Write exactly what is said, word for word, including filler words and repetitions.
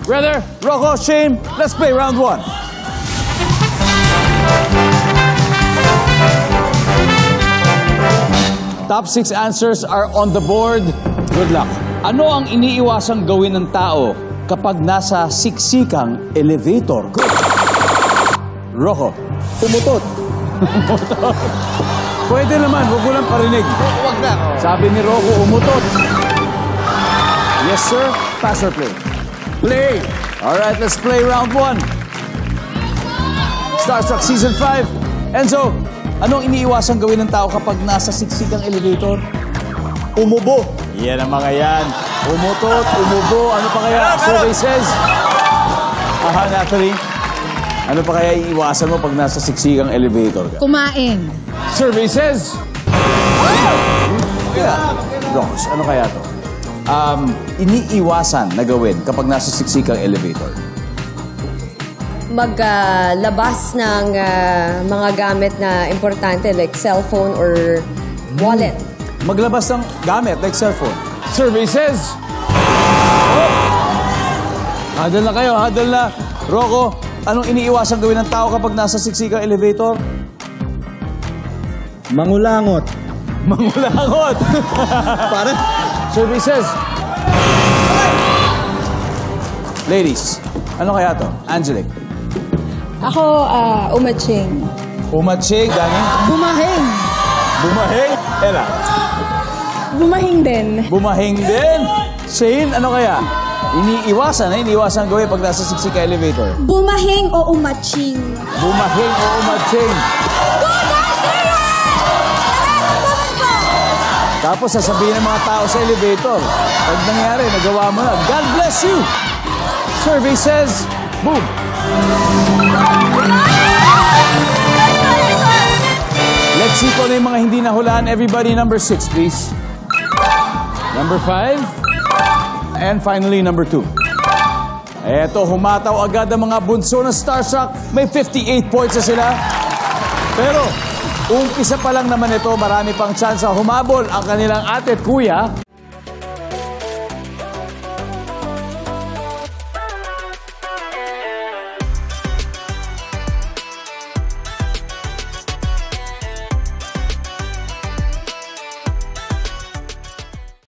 Brother, Rocco, Shane, let's play round one. Top six answers are on the board. Good luck. Ano ang iniiwasang gawin ng tao kapag nasa siksikang elevator? Good. Rocco. Umutot. Umutot. Pwede naman, huwag mo lang parinig. Huwag na. Sabi ni Rocco, umutot. Yes, sir. Pass or play? Play. All right, let's play round one. Starstruck Season five. Enzo, anong iniiwasang gawin ng tao kapag nasa siksikang elevator? Umubo. Yan ang mga yan. Umutot, umubo. Ano pa kaya? Survey says. Aha, Natalie. Ano pa kaya iiwasan mo pag nasa siksikang elevator ka? Kumain. Survey says. Yeah. Rocks, ano kaya to? Um, iniiwasan na gawin kapag nasa siksikang elevator? Maglabas uh, ng uh, mga gamit na importante like cellphone or wallet. Maglabas ng gamit like cellphone. Survey says. Oh. Hadal na kayo, hadal na. Rocco, anong iniiwasan gawin ng tao kapag nasa siksikang elevator? Mangulangot. Mangulangot. Para? Survey says. Ladies, ano kaya to? Angelic. Ako, uh, umatching. Umatsig, Dani. Bumahing. Bumahing. Ella. Bumahing din. Bumahing din. Shane, ano kaya? Iniiwasan na, iniiwasan gawin pag nasa siksikang elevator. Bumahing o umatching. Bumahing o umatsing. Tapos sasabihin ng mga tao sa elevator, pag nangyari, nagawa mo na, God bless you! Survey says, boom! Let's see kung ano yung mga hindi nahulaan. Everybody, number six, please. Number five. And finally, number two. Eto, humataw agad ang mga bunso ng Starstruck. May fifty-eight points na sila. Pero, umpisa pa lang naman ito, marami pang chance humabol ang kanilang ate at kuya.